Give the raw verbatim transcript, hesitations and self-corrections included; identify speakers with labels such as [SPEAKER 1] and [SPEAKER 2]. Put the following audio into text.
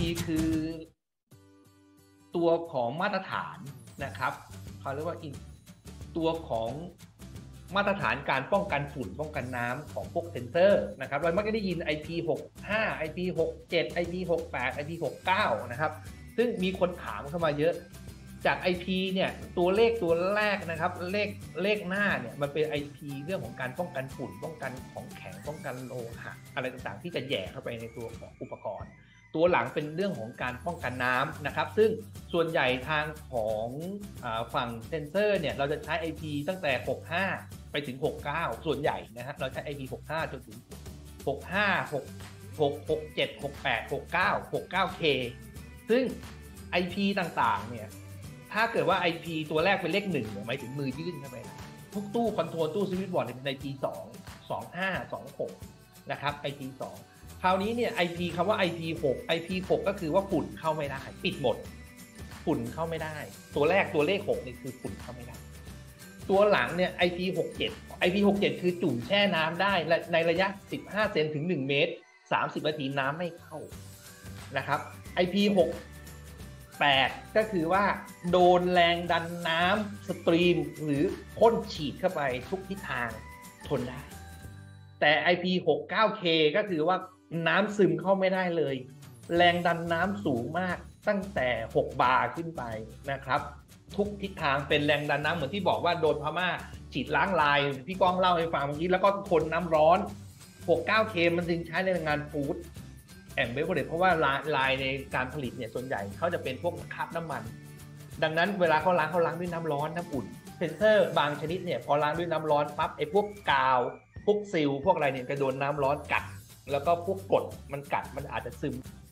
[SPEAKER 1] คือตัวของมาตรฐานนะครับเขาเรียกว่าตัวของมาตรฐานการป้องกันฝุ่นป้องกันน้ำของพวกเซนเซอร์นะครับเรามักจะได้ยิน ไอ พี หกสิบห้า ไอ พี หกสิบเจ็ด ไอ พี หกสิบแปด ไอ พี หกสิบเก้า นะครับซึ่งมีคนถามเข้ามาเยอะจาก ไอ พี เนี่ยตัวเลขตัวแรกนะครับเลขเลขหน้าเนี่ยมันเป็น ไอ พี เรื่องของการป้องกันฝุ่นป้องกันของแข็งป้องกันโลหะอะไรต่างๆที่จะแย่เข้าไปในตัวของอุปกรณ์ตัวหลังเป็นเรื่องของการป้องกันน้ำนะครับซึ่งส่วนใหญ่ทางของฝั่งเซนเซอร์เนี่ยเราจะใช้ ไอ พี ตั้งแต่หกสิบห้าไปถึงหกสิบเก้าส่วนใหญ่นะฮะเราใช้ ไอ พี หกสิบห้าจนถึงหกสิบห้า หก หก หก เจ็ด หกสิบแปด หกสิบเก้า หกสิบเก้า เค ซึ่ง ไอ พี ต่างๆเนี่ยถ้าเกิดว่า ไอ พี ตัวแรกเป็นเลขหนึ่งหมายถึงมือยื่นเข้าไปทุกตู้คอนโทรลตู้สวิตช์บอร์ดเป็น ไอ พี สอง สอง ห้า สอง หกนะครับ ไอ พี สองคราวนี้เนี่ย ไอ พี คำว่า ไอ พี หก ไอ พี หกก็คือว่าฝุ่นเข้าไม่ได้ปิดหมดฝุ่นเข้าไม่ได้ตัวแรกตัวเลขหกนี่คือฝุ่นเข้าไม่ได้ตัวหลังเนี่ย ไอ พี หกสิบเจ็ด ไอ พี หกสิบเจ็ดคือจุ่มแช่น้ำได้ในระยะสิบห้าเซนถึงหนึ่งเมตรสามสิบนาทีน้ำไม่เข้านะครับ ไอ พี หกสิบแปด ก็คือว่าโดนแรงดันน้ำสตรีมหรือพ่นฉีดเข้าไปทุกทิศทางทนได้แต่ ไอ พี หกสิบเก้า เค ก็คือว่าน้ำซึมเข้าไม่ได้เลยแรงดันน้ำสูงมากตั้งแต่หกบาร์ขึ้นไปนะครับทุกทิศทางเป็นแรงดันน้ำเหมือนที่บอกว่าโดนพม่าฉีดล้างลายพี่ก้องเล่าให้ฟังเมื่อกี้แล้วก็ทนน้ำร้อน หกสิบเก้า เค มันจึงใช้ในงานฟู้ดแอนด์เบเวอเรจเพราะว่าลายในการผลิตเนี่ยส่วนใหญ่เขาจะเป็นพวกคราบน้ำมันดังนั้นเวลาเขาล้างเขาล้างด้วยน้ำร้อนน้ำอุ่นเซนเซอร์บางชนิดเนี่ยพอล้างด้วยน้ำร้อนปั๊บไอ้พวกกาวพวกซิลพวกอะไรเนี่ยจะโดนน้ำร้อนกัดแล้วก็พวกกรดมันกัดมันอาจจะซึม